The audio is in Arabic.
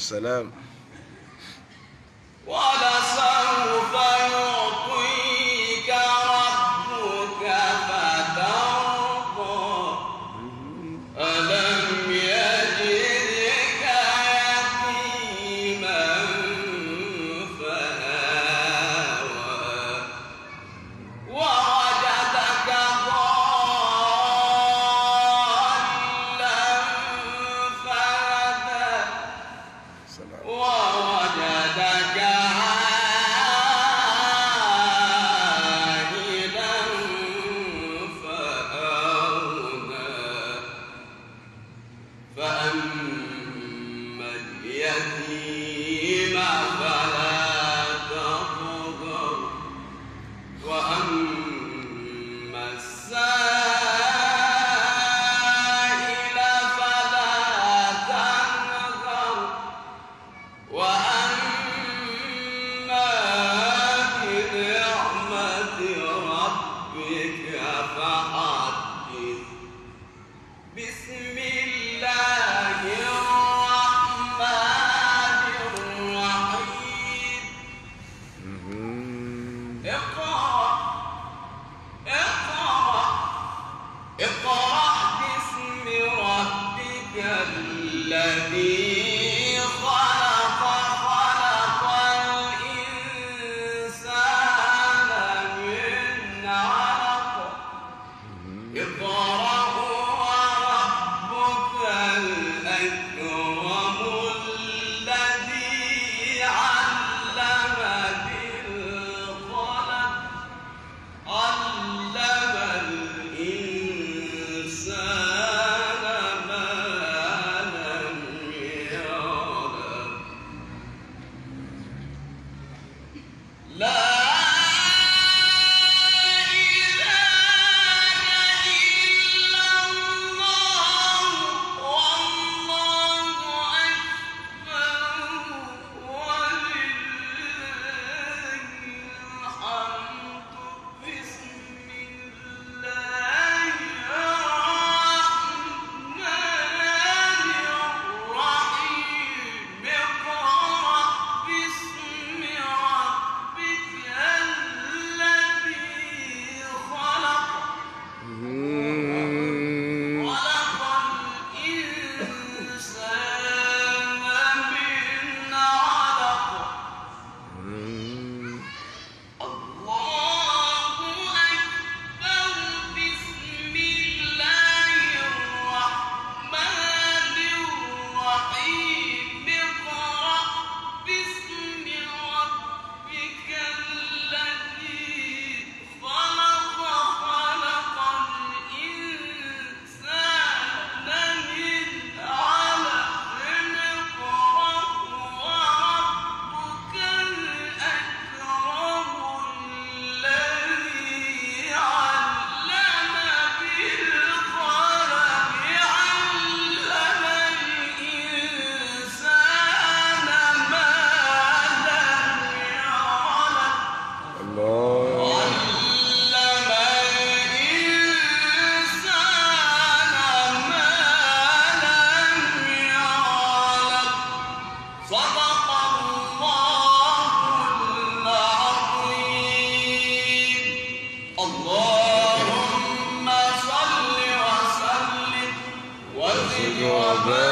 السلام. ولسوف يعطيك ربك فترضى ألم يجدك يتيما فآوى ووجدك ضالا فهدى ووجدك عائلا فأغنى فأما اليتيم فلا تقهر وأما السائل فلا تنهر وأما بنعمة ربك فحدث. بسم الله الرحمن الرحيم. اقرأ اقرأ اقرأ باسم ربك الذي خلق خلق الإنسان من علق اقرأ وربك الأكرم الذي علم بالقلم علم الإنسان ما لم يعلم. لا إله إلا الله والله أكبر ولله الحمد. بسم الله الرحمن الرحيم. اقرأ باسم ربك الذي خلق خلق الإنسان من علق. الله أكبر. بسم الله الرحمن الرحيم. اقرأ باسم ربك الذي خلق خلق الإنسان من علق. اقرأ وربك الأكرم الذي علم بالقلم علم الإنسان ما لم يعلم. الله. علم الإنسان ما لم يعلم. صدق الله العظيم. اللهم صل وسلم وزد وبارك